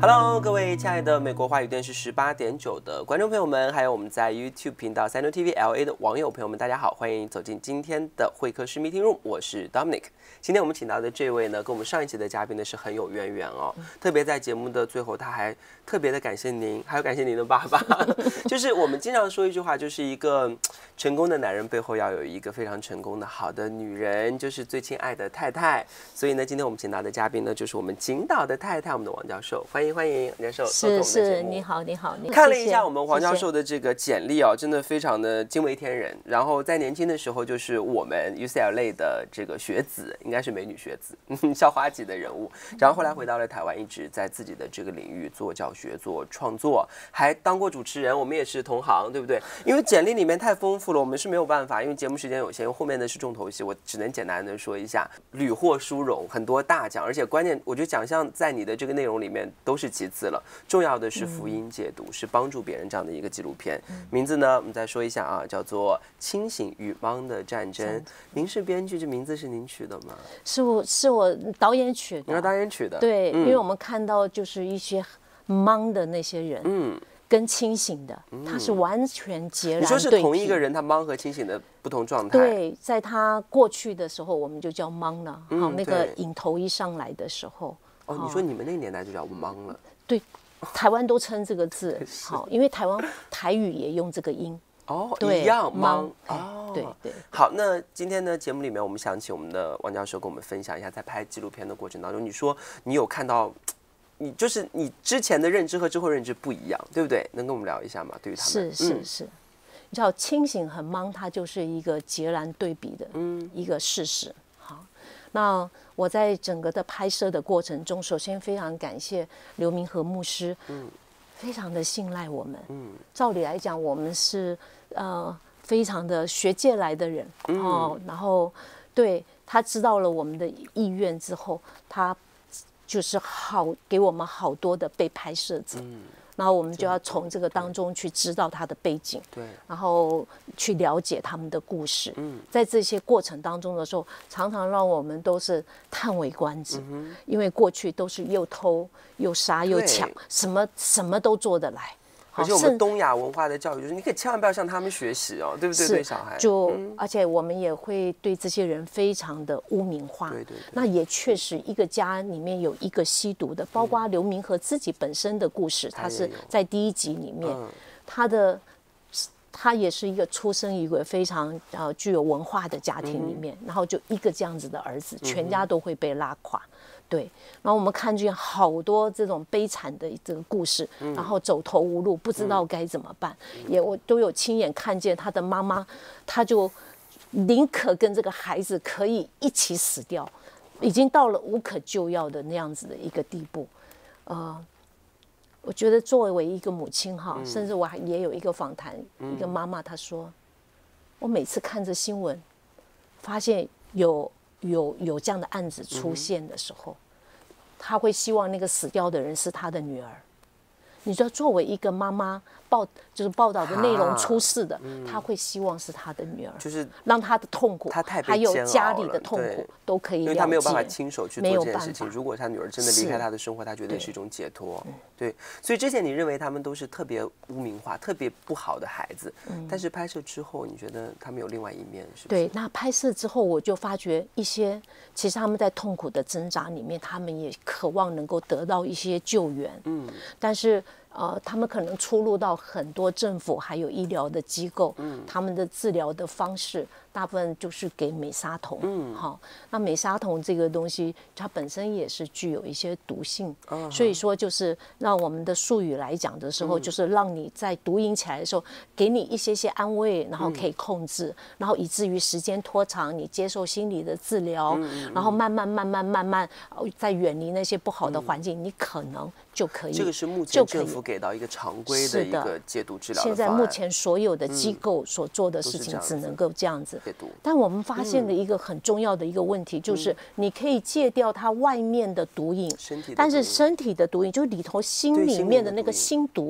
Hello， 各位亲爱的美国华语电视18.9的观众朋友们，还有我们在 YouTube 频道3 TV LA 的网友朋友们，大家好，欢迎走进今天的会客室 Meeting Room， 我是 Dominic。今天我们请到的这位呢，跟我们上一期的嘉宾呢是很有渊源哦。特别在节目的最后，他还特别的感谢您，还有感谢您的爸爸。就是我们经常说一句话，就是一个成功的男人背后要有一个非常成功的好的女人，就是最亲爱的太太。所以呢，今天我们请到的嘉宾呢，就是我们景导的太太，我们的王教授，欢迎欢迎，王教授。 是，你好，你好。 看了一下我们黄教授的这个简历哦，真的非常的惊为天人。然后在年轻的时候，就是我们 UCLA 的这个学子，应该是美女学子，校花级的人物。然后后来回到了台湾，一直在自己的这个领域做教学、做创作，还当过主持人。我们也是同行，对不对？因为简历里面太丰富了，我们是没有办法，因为节目时间有限，后面的是重头戏，我只能简单的说一下，屡获殊荣，很多大奖，而且关键，我觉得奖项在你的这个内容里面都是其次了，重要的是福音解读，是帮助别人这样的一个纪录片。名字呢，我们再说一下啊，叫做《清醒与忙的战争》。您是编剧，这名字是您取的吗？ 是我导演取的。 你是导演取的？ 对，因为我们看到就是一些忙的那些人，跟清醒的，他是完全截然对比。 你说是同一个人，他忙和清醒的不同状态。 对，在他过去的时候，我们就叫忙了。好，那个影头一上来的时候。 哦，你说你们那个年代就叫忙了？ 对，台湾都称这个字。好，因为台语也用这个音。 哦，一样忙。 哦，对对。 好，那今天呢，节目里面我们想请我们的王教授跟我们分享一下，在拍纪录片的过程当中，你说你有看到，你就是你之前的认知和之后认知不一样，对不对？能跟我们聊一下吗？对于他们， 是，你知道清醒和忙，它就是一个截然对比的一个事实。好，那我在整个的拍摄的过程中，首先非常感谢刘明和牧师，非常的信赖我们。照理来讲，我们是非常的学界来的人哦，然后对他知道了我们的意愿之后，他就是给我们好多的被拍摄者。然后我们就要从这个当中去知道他的背景，对，然后去了解他们的故事。在这些过程当中的时候，常常让我们都是叹为观止，因为过去都是又偷又杀又抢，什么都做得来。 而且我们东亚文化的教育就是，你可以千万不要向他们学习哦，对不对？对小孩， 而且我们也会对这些人非常的污名化。对。那也确实，一个家里面有一个吸毒的，包括刘明和自己本身的故事，他是在第1集里面，他也是一个出生一个非常具有文化的家庭里面，然后就一个这样子的儿子，全家都会被拉垮。对，然后我们看见好多这种悲惨的这个故事，然后走投无路，不知道该怎么办。我都有亲眼看见他的妈妈，他就宁可跟这个孩子可以一起死掉，已经到了无可救药的那样子的一个地步。我觉得作为一个母亲哈，甚至我也有一个访谈，一个妈妈她说，我每次看着新闻，发现有这样的案子出现的时候，他会希望那个死掉的人是他的女儿。你知道，作为一个妈妈就是报道的内容出事的，他会希望是他的女儿，就是让他的痛苦，还有家里的痛苦都可以了解， 因为他没有办法亲手去做这件事情。如果他女儿真的离开他的生活，他觉得是一种解脱。对，所以之前你认为他们都是特别污名化、特别不好的孩子，但是拍摄之后，你觉得他们有另外一面，是不是？对， 那拍摄之后，我就发觉一些，其实他们在痛苦的挣扎里面，他们也渴望能够得到一些救援。但是他们可能出入到很多政府还有医疗的机构，他们的治疗的方式大部分就是给美沙酮。那美沙酮这个东西，它本身也是具有一些毒性，所以说就是让我们的术语来讲的时候，就是让你在毒瘾起来的时候，给你一些安慰，然后可以控制，然后以至于时间拖长，你接受心理的治疗，然后慢慢在远离那些不好的环境，你可能就可以。 这个是目前政府给到一个常规的一个戒毒治疗的方案。 现在目前所有的机构所做的事情只能够这样子。但我们发现的一个很重要的一个问题就是，你可以戒掉它外面的毒瘾，但是身体的毒瘾，就是里头心里面的那个心毒，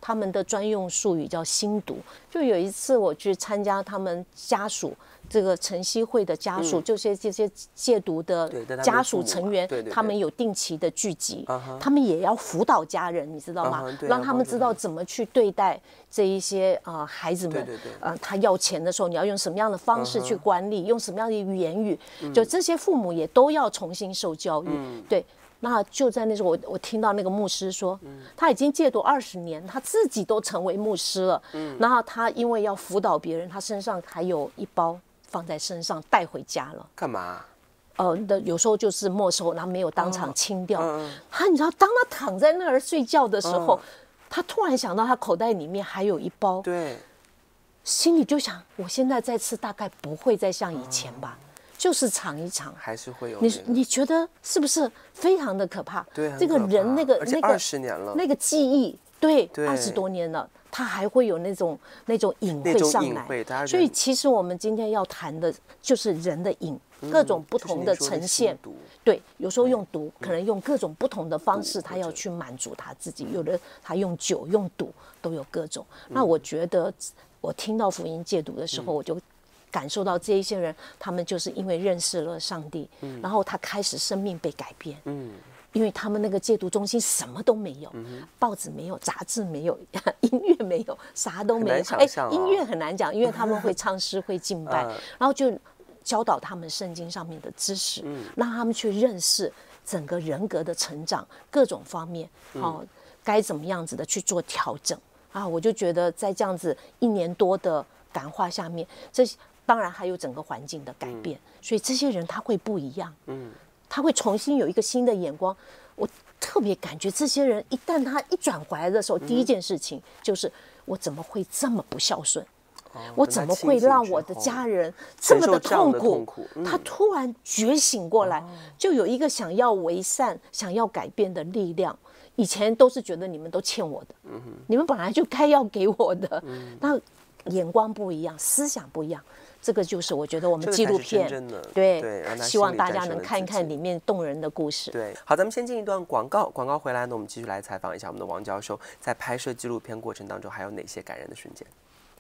他们的专用术语叫心毒。就有一次我去参加他们家属这个晨曦会的家属，这些戒毒的家属成员，他们有定期的聚集，他们也要辅导家人，你知道吗？让他们知道怎么去对待这一些孩子们。他要钱的时候，你要用什么样的方式去管理，用什么样的言语，就这些父母也都要重新受教育。对。那就在那时候，我听到那个牧师说，他已经戒毒20年，他自己都成为牧师了。然后他因为要辅导别人，他身上还有一包放在身上带回家了。 干嘛？ 有时候就是没收，然后没有当场清掉。你知道，当他躺在那儿睡觉的时候，他突然想到他口袋里面还有一包， 对， 心里就想，我现在再吃大概不会再像以前吧。就是尝一尝， 还是会有你觉得是不是非常的可怕？ 对， 这个人那个 20年了， 那个记忆，对，20多年了，他还会有那种瘾会上来。所以其实我们今天要谈的就是人的瘾，各种不同的呈现。对，有时候用毒，可能用各种不同的方式，他要去满足他自己。有的他用酒、用毒都有各种。那我觉得，我听到福音戒毒的时候，我就感受到这一些人，他们就是因为认识了上帝，然后他开始生命被改变。因为他们那个戒毒中心什么都没有，报纸没有，杂志没有，音乐没有，啥都没有。音乐很难讲，因为他们会唱诗，会敬拜，然后就教导他们圣经上面的知识，让他们去认识整个人格的成长，各种方面，该怎么样子的去做调整啊！我就觉得在这样子1年多的感化下面，这当然还有整个环境的改变，所以这些人他会不一样，他会重新有一个新的眼光。我特别感觉这些人一旦他一转回来的时候，第一件事情就是我怎么会这么不孝顺？我怎么会让我的家人这么的痛苦？他突然觉醒过来，就有一个想要为善、想要改变的力量。以前都是觉得你们都欠我的，你们本来就该要给我的，那眼光不一样，思想不一样。这个就是我觉得我们纪录片对，希望大家能看一看里面动人的故事。 对，好，咱们先进一段广告，广告回来呢，我们继续来采访一下我们的王教授，在拍摄纪录片过程当中还有哪些感人的瞬间。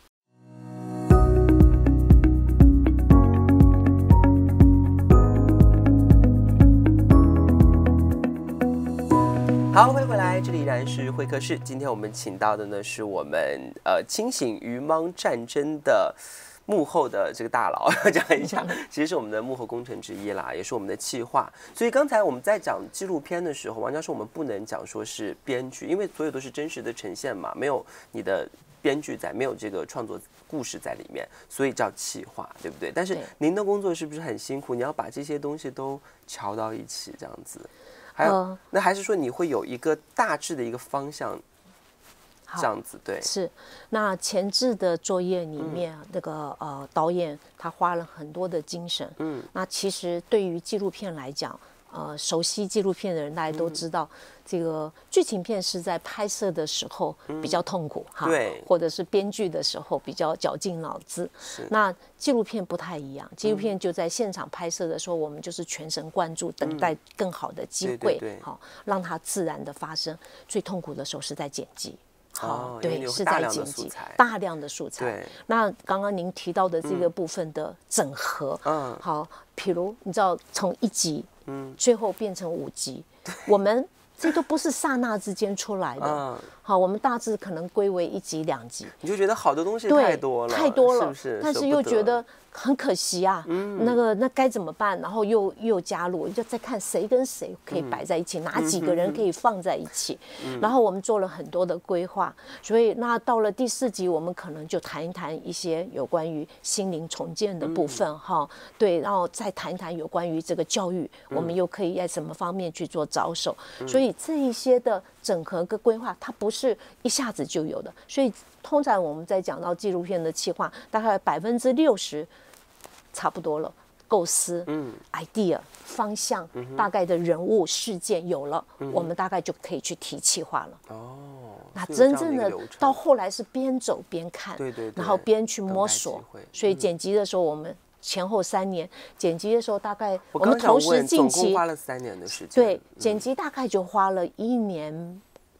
好，欢迎回来，这里依然是会客室。今天我们请到的呢是我们清醒渔盲战争的幕后的这个大佬，讲一下，其实是我们的幕后功臣之一啦，也是我们的企划。所以刚才我们在讲纪录片的时候，王教授，我们不能讲说是编剧，因为所有都是真实的呈现嘛，没有你的编剧在，没有这个创作故事在里面，所以叫企划，对不对？但是您的工作是不是很辛苦？你要把这些东西都瞧到一起，这样子。还有，那还是说你会有一个大致的一个方向，这样子对？ 是。那前置的作业里面，那个导演他花了很多的精神。那其实对于纪录片来讲，熟悉纪录片的人大家都知道，这个剧情片是在拍摄的时候比较痛苦哈， 对， 或者是编剧的时候比较绞尽脑汁。那纪录片不太一样，纪录片就在现场拍摄的时候，我们就是全神贯注，等待更好的机会，好让它自然的发生。最痛苦的时候是在剪辑。对，是在剪辑大量的素材。对，那刚刚您提到的这个部分的整合，好，譬如你知道从1集，最后变成5集，我们这都不是刹那之间出来的。好，我们大致可能归为1集2集， 你就觉得好多东西太多了， 太多了， 是不是？ 但是又觉得很可惜啊，那该怎么办？然后又加入，就再看谁跟谁可以摆在一起，哪几个人可以放在一起。然后我们做了很多的规划，所以那到了第4集，我们可能就谈一谈一些有关于心灵重建的部分哈，对，然后再谈一谈有关于这个教育，我们又可以在什么方面去做着手。所以这一些的整合跟规划，它不是一下子就有的，所以通常我们在讲到纪录片的企划，大概60%差不多了，构思、idea 方向、大概的人物事件有了，我们大概就可以去提企划了。那真正的到后来是边走边看，对，然后边去摸索。所以剪辑的时候，我们前后3年，剪辑的时候大概我们同时进行， 总共花了3年的时间。 对，剪辑大概就花了1年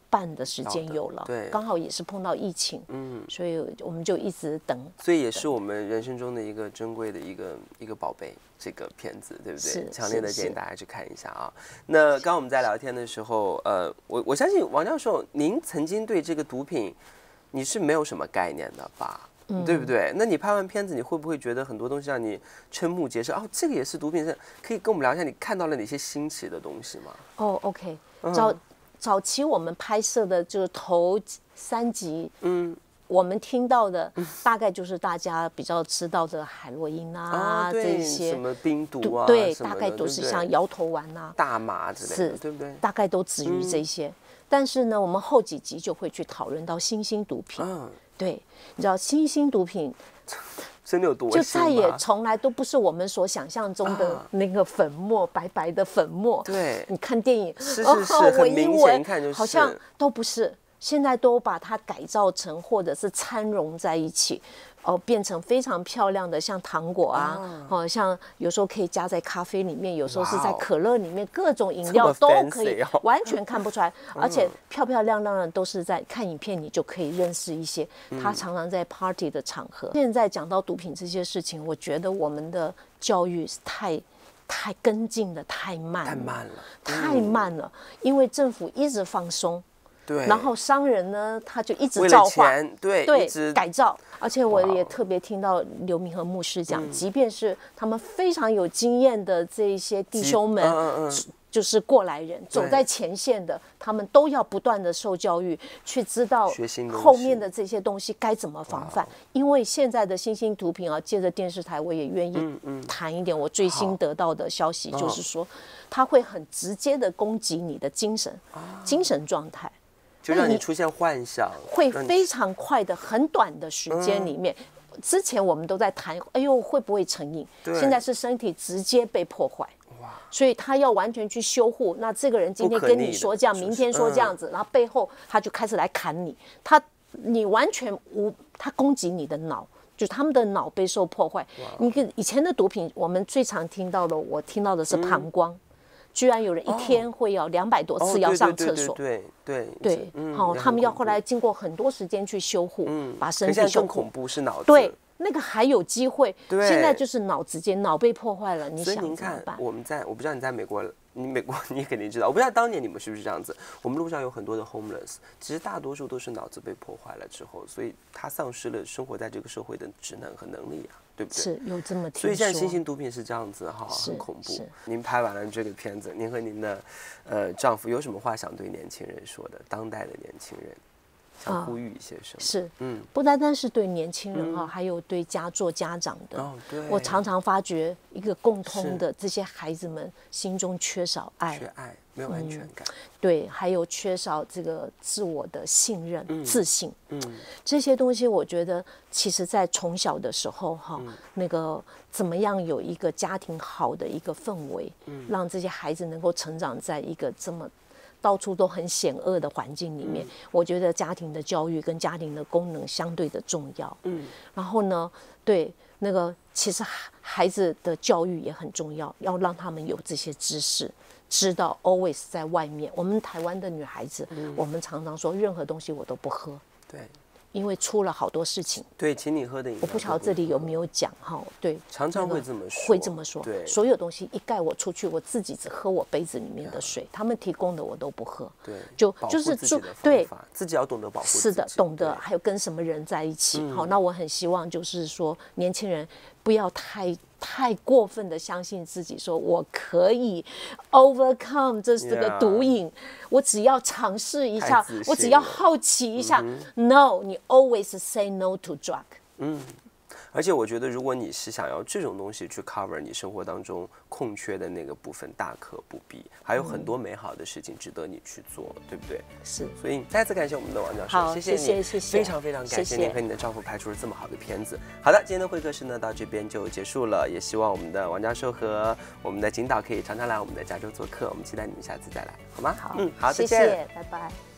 半的时间有了， 对， 刚好也是碰到疫情，所以我们就一直等， 所以也是我们人生中的一个珍贵的一个宝贝，这个片子，对不对？ 是， 强烈的建议大家去看一下啊。那刚刚我们在聊天的时候，我相信王教授，您曾经对这个毒品你是没有什么概念的吧？对不对？那你拍完片子，你会不会觉得很多东西让你瞠目结舌？哦，这个也是毒品，是可以跟我们聊一下，你看到了哪些新奇的东西吗？ 哦 ，OK， 早期我们拍摄的就是头3集，我们听到的大概就是大家比较知道的海洛因啊，这些什么冰毒啊， 对，大概都是像摇头丸啊、 大麻之类的，对不对？ 大概都止于这些。但是呢，我们后几集就会去讨论到新兴毒品。对，你知道新兴毒品真的有多就再也从来都不是我们所想象中的那个粉末，白白的粉末。 对， 你看电影是很明显，一看就是好像都不是。现在都把它改造成或者是掺融在一起，变成非常漂亮的，像糖果啊，像有时候可以加在咖啡里面，有时候是在可乐里面，各种饮料都可以，完全看不出来，而且漂漂亮亮的都是在看影片，你就可以认识一些。他常常在 party 的场合。现在讲到毒品这些事情，我觉得我们的教育是太跟进的太慢了，因为政府一直放松。然后商人呢，他就一直造化， 对， 改造。而且我也特别听到刘明和牧师讲，即便是他们非常有经验的这些弟兄们，就是过来人，走在前线的，他们都要不断的受教育，去知道后面的这些东西该怎么防范。因为现在的新兴毒品啊，借着电视台，我也愿意谈一点我最新得到的消息，就是说，它会很直接的攻击你的精神状态。 就让你出现幻想， 会非常快的、很短的时间里面。之前我们都在谈，哎呦会不会成瘾？现在是身体直接被破坏，所以他要完全去修护。那这个人今天跟你说这样，明天说这样子，然后背后他就开始来砍你，你完全他攻击你的脑。就他们的脑被受破坏。你看以前的毒品，我们最常听到的，我听到的是膀胱。居然有人一天会要200多次要上厕所，对，好，他们要后来经过很多时间去修护，把身体修护。 更恐怖是脑子， 对，那个还有机会，现在就是脑被破坏了，你想怎么办？所以您看，我不知道你在美国，你肯定知道，我不知道当年你们是不是这样子。我们路上有很多的 homeless， 其实大多数都是脑子被破坏了之后，所以他丧失了生活在这个社会的职能和能力啊。对不对？ 是有这么听说。 所以现在新型毒品是这样子哈，很恐怖。您拍完了这个片子，您和您的丈夫有什么话想对年轻人说的？当代的年轻人想呼吁一些什么？ 是，不单单是对年轻人哈，还有对做家长的。我常常发觉一个共通的，这些孩子们心中缺少爱， 没有安全感。 对，还有缺少这个自我的信任、自信。这些东西我觉得，其实在从小的时候哈，那个怎么样有一个家庭好的一个氛围，让这些孩子能够成长在一个这么到处都很险恶的环境里面，我觉得家庭的教育跟家庭的功能相对的重要。然后呢，对那个其实孩子的教育也很重要，要让他们有这些知识。知道 always 在外面，我们台湾的女孩子，我们常常说任何东西我都不喝， 对， 因为出了好多事情。 对，请你喝的饮料， 我不晓得这里有没有讲哈，对， 常常会这么说， 会这么说。 对， 所有东西一概我出去，我自己只喝我杯子里面的水，他们提供的我都不喝。 对， 就是对，自己要懂得保护自己。 是的，懂得还有跟什么人在一起。好，那我很希望就是说年轻人不要太过分的相信自己，说我可以 overcome 这个毒瘾，我只要尝试一下，我只要好奇一下。No， 你 always say no to drug。 而且我觉得，如果你是想要这种东西去 cover 你生活当中空缺的那个部分，大可不必，还有很多美好的事情值得你去做，对不对？ 是。 所以再次感谢我们的王教授，谢谢你，非常非常感谢您和你的丈夫拍出了这么好的片子。好的，今天的会客室呢到这边就结束了，也希望我们的王教授和我们的景导可以常常来我们的加州做客，我们期待你们下次再来，好吗？ 好， 好， 谢谢，拜拜。